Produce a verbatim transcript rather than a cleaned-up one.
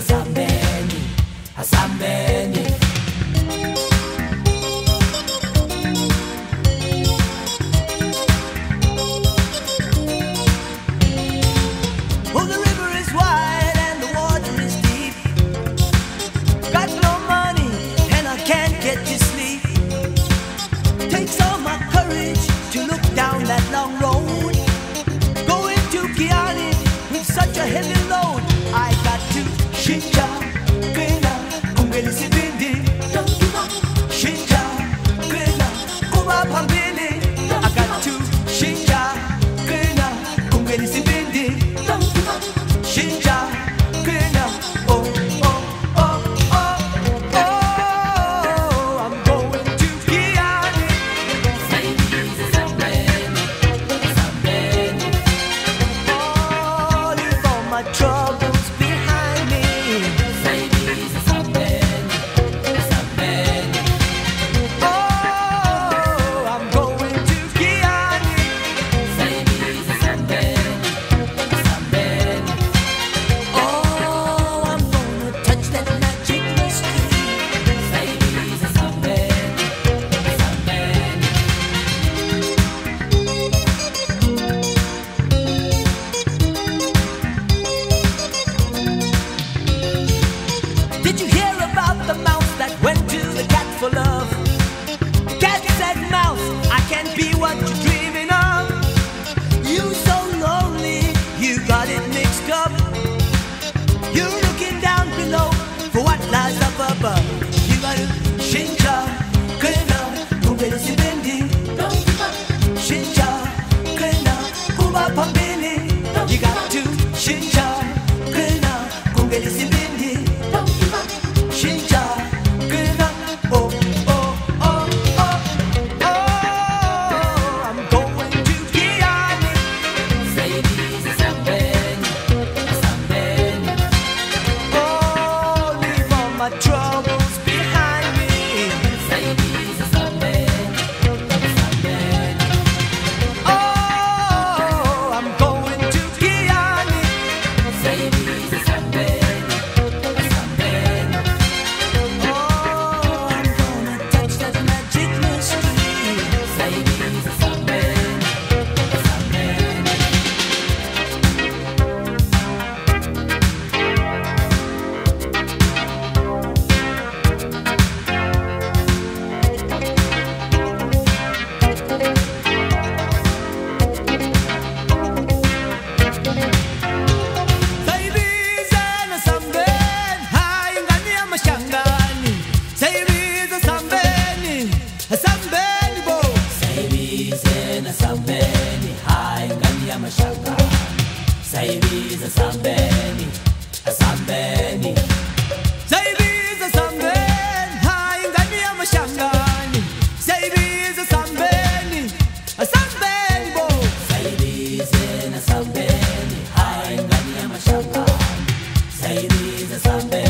asambeni, asambeni. Oh, the river is wide and the water is deep. Got no money and I can't get to sleep. Takes all my courage to look down that long road. Going to Giyana with such a heavy load. I got to Shinja, Giyana, Kungeli Sibindi. Shinja, Giyana, Kuba Pambili. I got to Shinja, Giyana, Kungeli Sibindi. Shinja, Giyana, oh, oh, oh, oh, oh, I'm going to Giyana. Oh, leave all my troubles behind me. Oh, I'm going to Giyana. Oh, I'm gonna touch that magic mystery. Did you hear about the mouse that went to the cat for love? The cat said, "Mouse, I can't be what you're dreaming of. You so lonely, you got it mixed up. You're looking down below for what lies up above. You gotta Shinja, Giyana, Kungeli Sibindi. Shinja, Giyana, Kuba Pambili. You got to Shinja, Giyana, Kungeli Sibindi. Shinja, Giyana, oh, oh, oh, oh, oh, I'm going to Giyana. Oh, leave all my troubles behind me. Oh, I'm going to Giyana. Oh, I'm gonna touch that magic mystery. Saibiza na sambeni, hai ngani ya mashangani. Saibiza sambeni, sambeni bo. Saibiza na sambeni, hai ngani ya mashangani. Saibiza sambeni, sambeni. Saibiza sambeni, hai ngani ya mashangani. Saibiza sambeni, sambeni bo. Saibiza na sambeni, hai ngani ya mashangani. Saibiza sambeni.